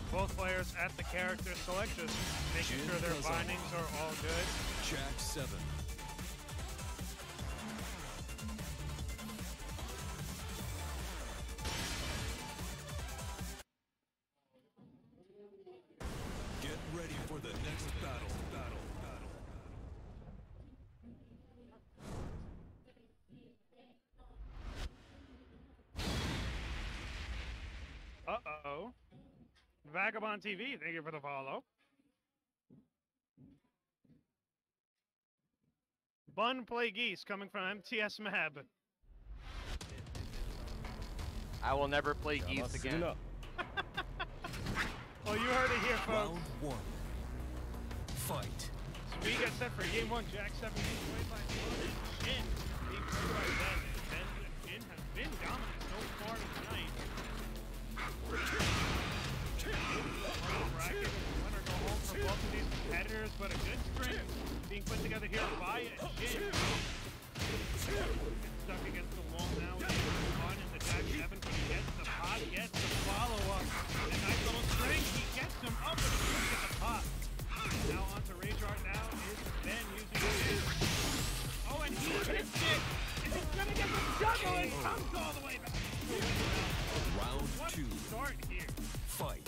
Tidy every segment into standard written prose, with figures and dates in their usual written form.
Both players at the character select, just making sure their bindings are all good. Tekken7. Get ready for the next battle. Uh-oh. Vagabond TV, thank you for the follow. Bun Play Geese coming from MTS Mab. I will never play Geese again. Well, you heard it here, folks. Round 1. Fight. So we get set for game 1. Jack 7 being played by Bun and Shin. Being played by Ben. Ben and Shin have been dominant so far tonight. Bracket winner go home for both of these competitors, but a good string being put together here by Shin. Stuck against the wall now with Bun and the Jack 7. He gets the pop, gets the follow-up. A nice little string. He gets him up, but he doesn't get the pop. Now on to Rage Art now is Ben using his. Oh, and he hits it. And he's gonna get the juggle and comes all the way back. Round 2. Start here. Fight.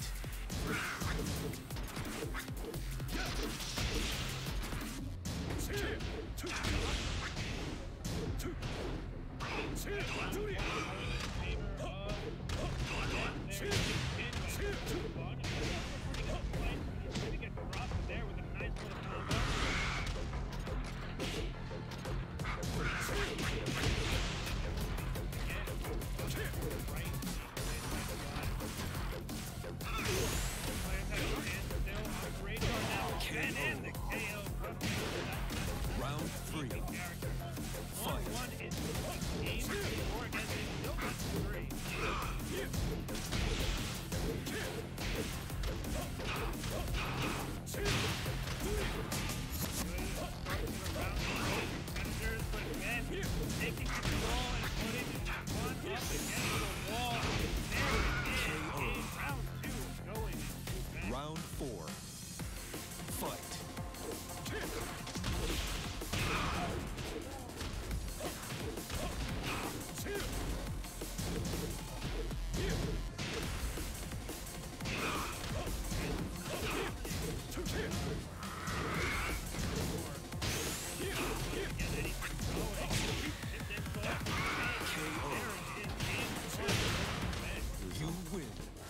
Round 3. Fight. Taking control and putting one up against the wall. There it is. Round 2 going to Ben. Round 4. Fight. You win.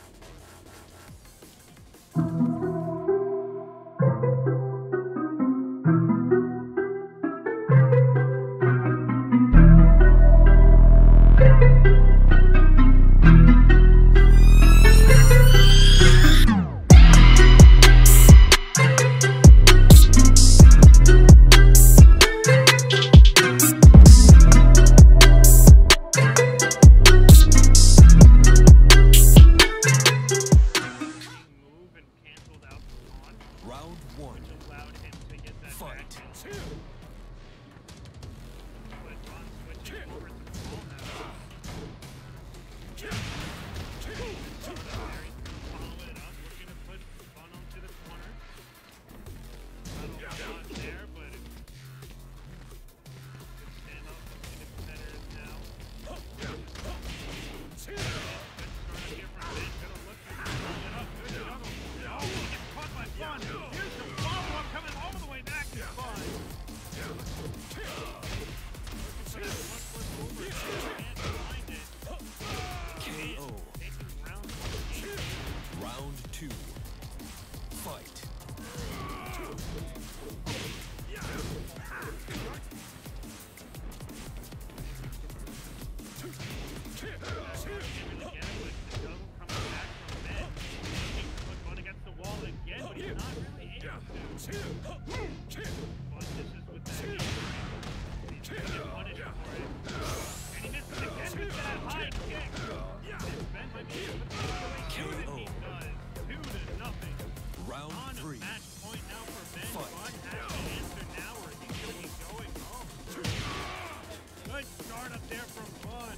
Round 1. Allowed him to get that Fight. back in. But Bun switching over to the ball now. Follow it up. We're going to put Bun onto the corner. Not a lot there, but good stand up to the competitors now. Good start here from Ben. Good look. Good up. Good juggle. Oh, he gets caught by Bun. Here's the follow-up coming all the way back to Bun. KO. Round 2. Fight. Round 3. Match point now for Ben. Fight. Bun has to answer now, or is he going to be going home? Good start up there from Bun.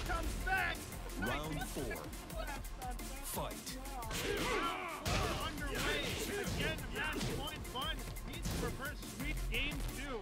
comes back. Round 4. Fight. Underway. Again, match point. Bun needs to reverse sweep game 2.